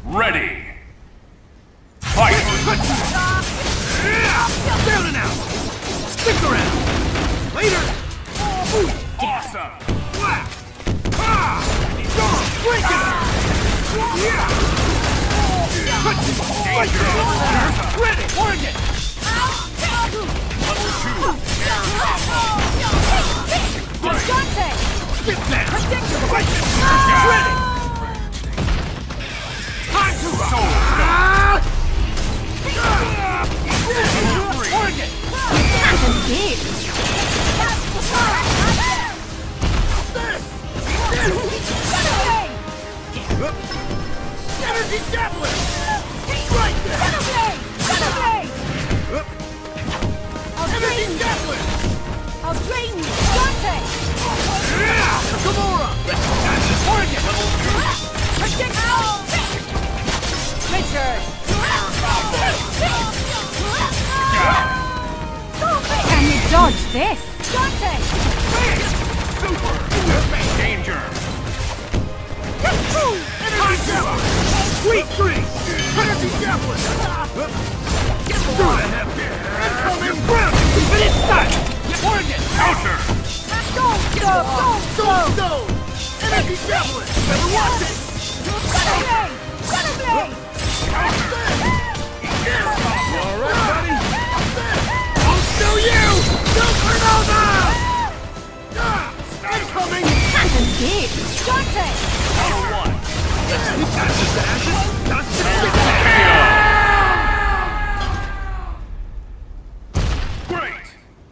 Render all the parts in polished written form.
Ready. Fight! Down and out! Stick around! Later! Awesome! Whack! Ah! Break it! Yeah! Ready! Target! Level 2. Get that! Fight it! Ready! Time to rock! Target! Energy Javelin! Right there! Energy Javelin! I'll drain you! Dante! Gamora! That's the target! Projectile! Richard! Can you dodge this? Dante! Super! Danger! Energy Javelin! Sweet Tree! Energy Javelin! Get the water head! Incoming ground! But it's time! Target! Counter! Go! Energy Javelin! Better watch it! Alright, buddy! I'll show you! Supernova! Incoming! Dante! Level 1. Ashes to ashes! Not to Great!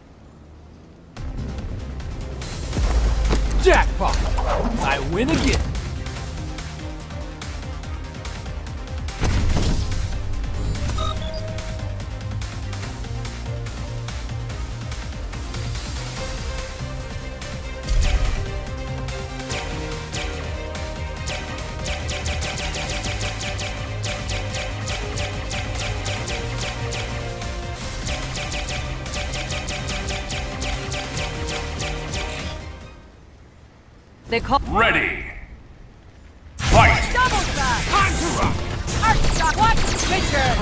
Jackpot! I win again! They call Ready. Fight! double shot! Time to rock! Arc shot! Watch Richard!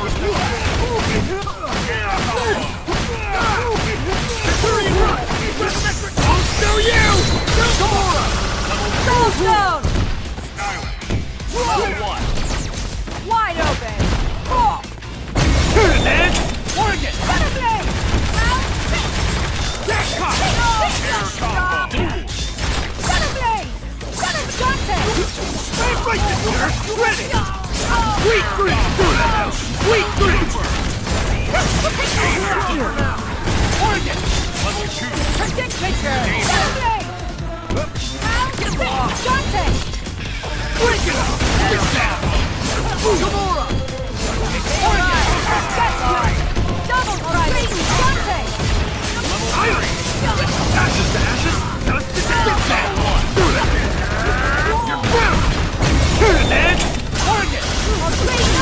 I'll show you! Gamora! Soulstone! Level 1. Wide open! Oh! Dance! Target! Butterblade! Jackpot! Butterblade! Dante! Fight this winner! Ready! Sweet green! Sweet green! Target! Level 2. Predict Richard! Butterblade! Dante! Break it up! Get down! Gamora! Target! Double strike! Dante! Ashes to ashes! Dust to dust! Get down! You're grounded! Dance! Target! I'll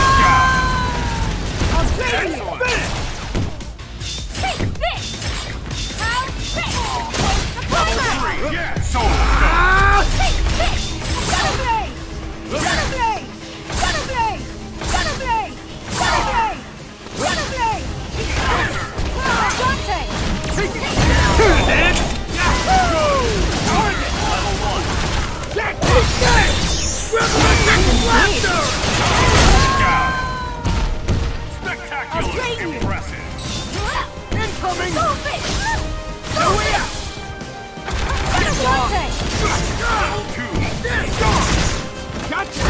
train you! Finish! Take this! How sick! Level 3. Yeah. So Take this! Butterblade! Butterblade! Butterblade! Butterblade! Butterblade! Butterblade! Dante! Dance! Target! Level 1. Jackpot! Resurrection Blaster! Down. Spectacular. Impressive. Incoming! Move it! Oh yeah! Dante! Level 2. Gotcha!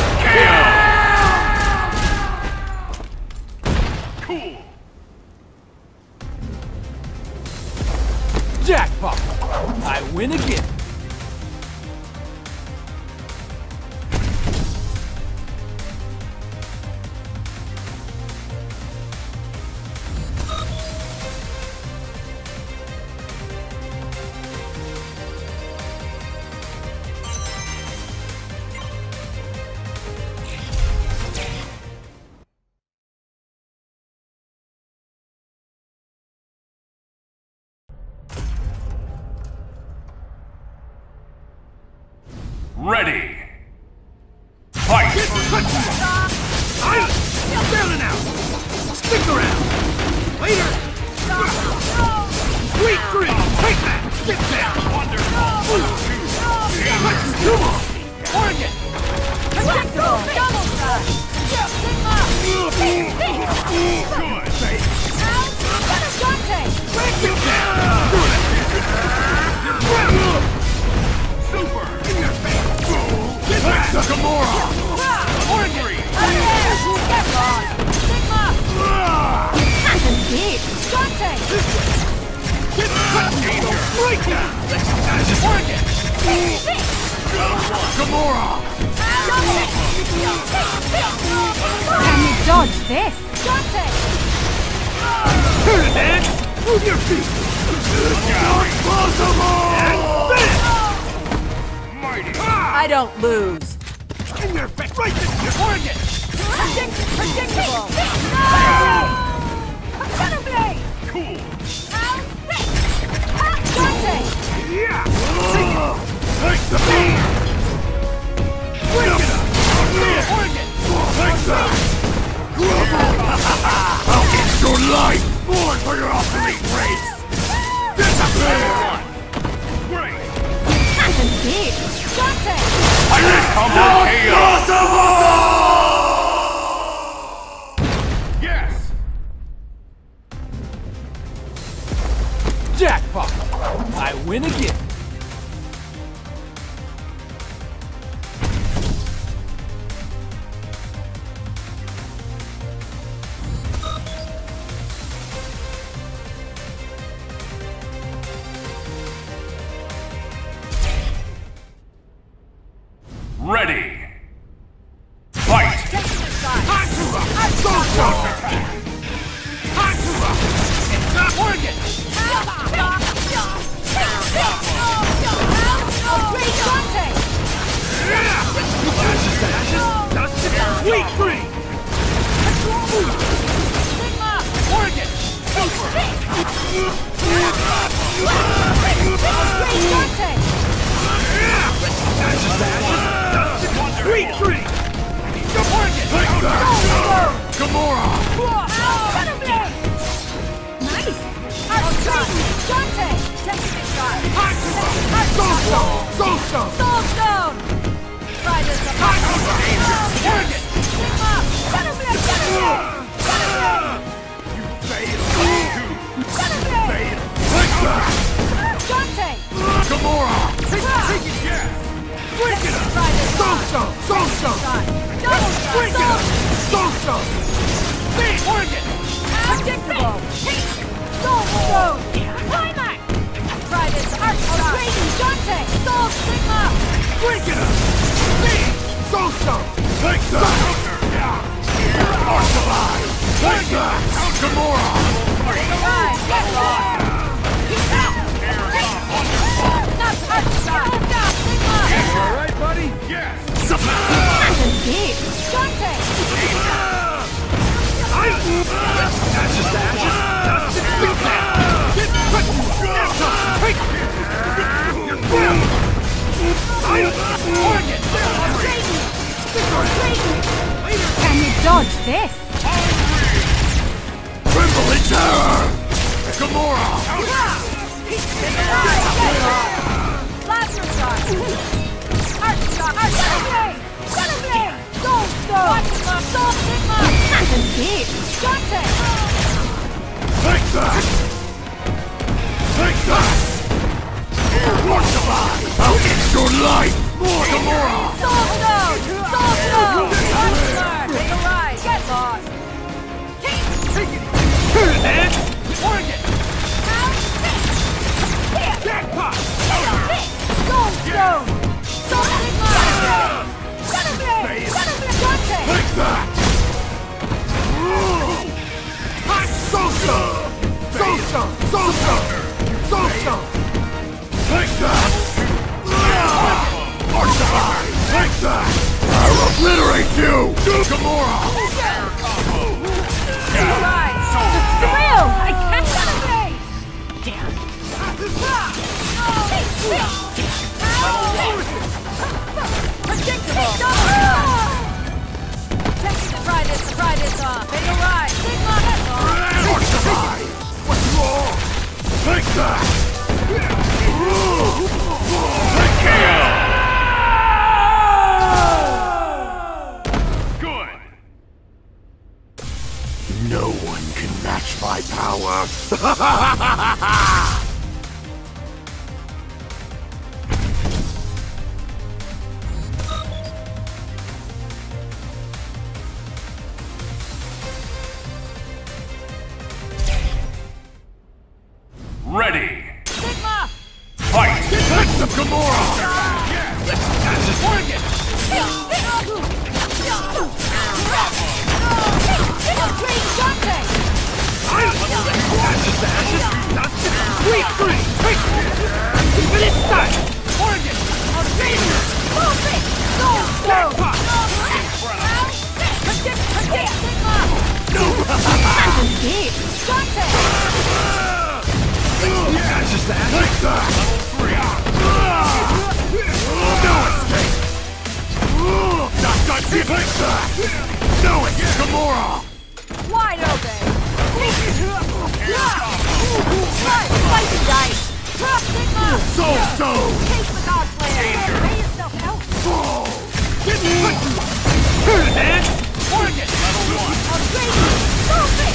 Cool. Jackpot! I win again! Ready. Fight! Down and out! Stick around! Later! Sweet green! Take that! Get down! Wonderful! Come on! Oregon! Predictable! Double shot! Sigma! Good! Dante! Get down! Super! In your face! Get back! Nakamura! Oregon! Get lost! Sigma! Phantom Speed! Dante! Get cut! Break down! Oregon! Nakamura! Can you dodge this? Dante! Turn it, man! Move your feet! Impossible! And finish! Mighty! I don't lose. In your face! Right this Oregon! Predictable! No! Blade! Cool! Dante! Yeah! Take the beat! Break it up! Oregon! Take that! I'll get your life! Born for your obsolete race! Disappear! Great! Phantom Speed! Dante! Combo KO! Yes! Jackpot! I win again! Ready! Fight! Hakura! Go-Go! Hakura! It's not Oregon! Sweet green! Oregon! Sweet green! Oregon! Gamora! Nice! Dante! Taking a shot! Go-Go! Soulstone! Try this up! Oregon! Sigma! Gunnerblade! Gunnerblade! Dante! Gamora! Take it, yes! Break it up! Try this up! Soulstone! Shot! Double Break it up! shot! Soulstone! Speed! Oregon! Predictable! Soulstone! Climax! Try this arc shot! Dante! Soul Sigma! Break it up! Speed! Soulstone! Take that! Archivai! Take that! Gamora! Right, get lost! He's out! Not arc shot! Sigma! Alright, buddy? Yes! Phantom Speed! Dante! Ashes to ashes! Dust and speed now! Get cut! Take it! Oregon! Can you dodge this? Tremble in terror! Gamora! Laser shot! Arc shot! Gunnerblade! Gunnerblade! Soulstone! Soul Sigma! Phantom Speed! Dante! Take that! Take that! Archivai! I'll end your life! More Gamora! Soulstone! Soulstone! Archivai! Take a ride! Get lost! Take it! Turn it, man! Oregon! Jackpot! Soulstone! Soul Sigma! Gunnerblade! Gunnerblade! Dante! Take that! Hot Soulstone! Soulstone! Soulstone! Soulstone! Take that! Archivai! Take that! I'll obliterate Good. No one can match my power! Ready. Sigma! Fight. Let's the Gamora! Let's catch this target! Upgrade Dante! Ashes to ashes! Sweet free! Infinite sight! Target! Perfect! Jackpot! Predict Sigma! Escape! Dante! Ashes to ashes! No escape! Not done yet! No escape! Gamora! Wide open! Slice and dice! Drop Sigma! Soul Stone! Case the God's Slayer! Lay yourself out! Turn it, man! Target! Upgrade! Perfect!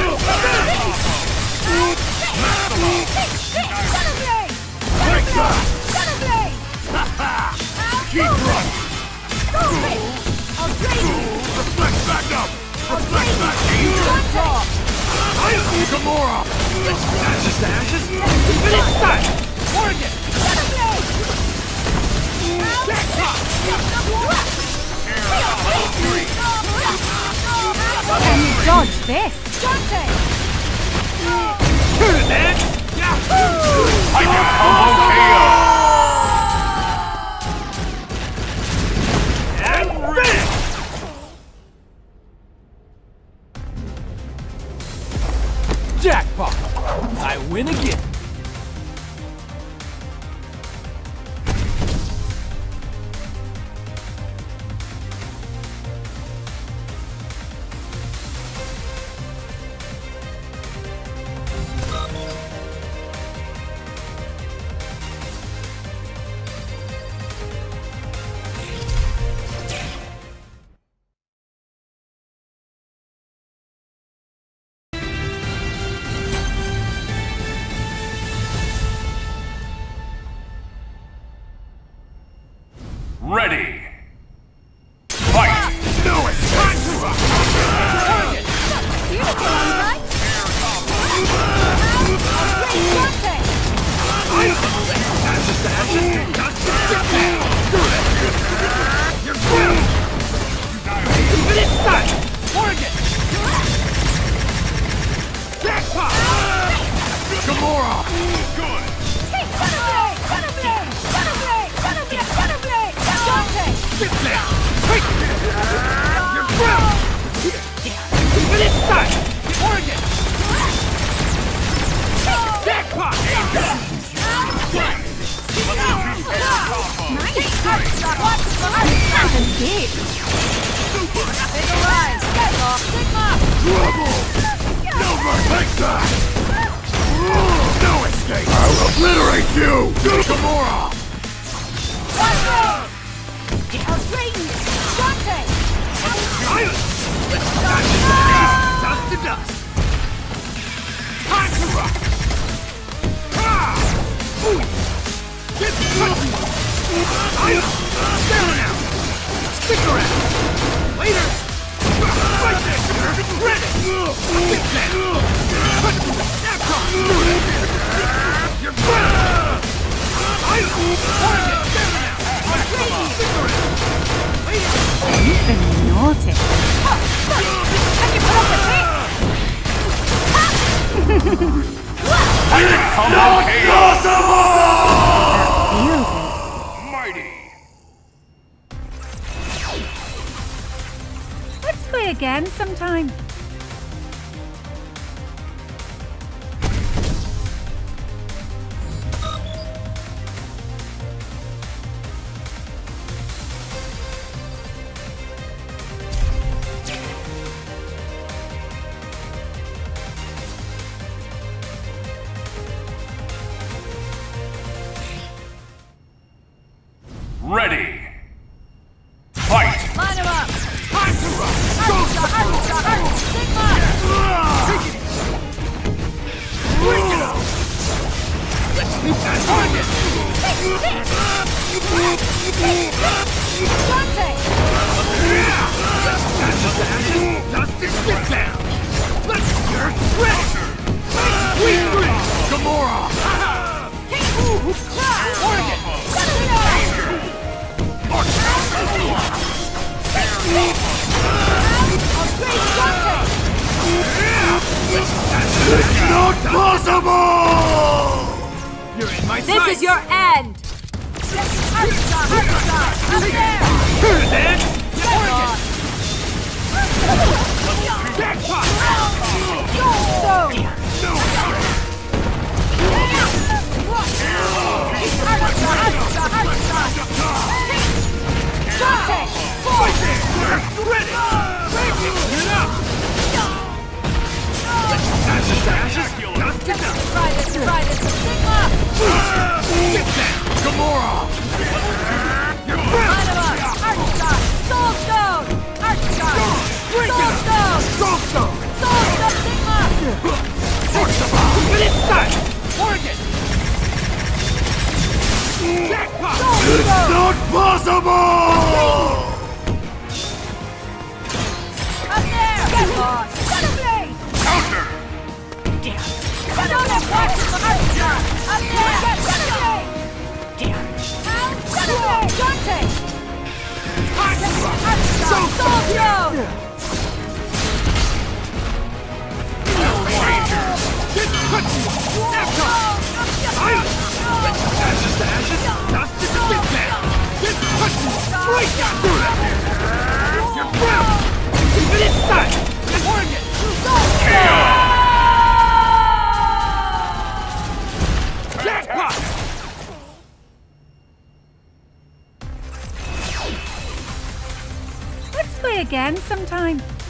Gunnerblade! Gunnerblade! Keep running! Perfect! Upgrade! Reflect back up! Reflect back! Gunpop! Gamora! Ashes to ashes! Infinite sight! Target! Gunnerblade! Can you dodge this? Dante! Turn it, man! Tiger combo KO. And finish! Jackpot! I win again! Ready. Fight. No, it's time to rock! Target! Beautiful, right? Dante! Ashes to ashes! You're grounded! Infinite sight! Target! Jackpot! Gamora! Good. Gunnerblade! Gunnerblade! Gunnerblade! Gunnerblade! Gunnerblade! Dante! Sit down! You're grounded! Infinite sight! Target! Jackpot! Escape! Big rise! Get off! Sigma! Trouble! No more like that! No escape! I'll obliterate you! Gamora! Upgrade! Dante! Dust to dust! Time to rock! Get touchy! Down now! Stick around! Later! Right there! Ready! Get that! Capcom! You're grounded! Target! Down now! Stick around! Later! You've been naughty. Can you put up with Tiger combo KO. this? Mighty. Let's play again sometime. impossible! You're in my This sight! is your end! Arkansas! Up there! Here, then! Jackpot! Jackpot! Right there! Ready! Get up! Ashes to ashes! Dust to dust! Try this! Sigma! Get down! Gamora! You're Line 'em up! Arkansas! Soul Stone! Arkansas! Soul Stone! Soulstone! Soul Stone! Sigma! Force the bomb! But it's time! Oregon! Jackpot! It's not possible! Up there! Jackpot! Gunblade! Counter! Gunblade! Arkansas! Up there! Gunblade! Gunblade! Dante! Arkansas! Soul Stone! Get touchy! Snapshot! Ashes to ashes! Dust to get back! Get touchy! Right down through it! You're ground! Keep it inside! Oregon! Jackpot! Let's play again sometime.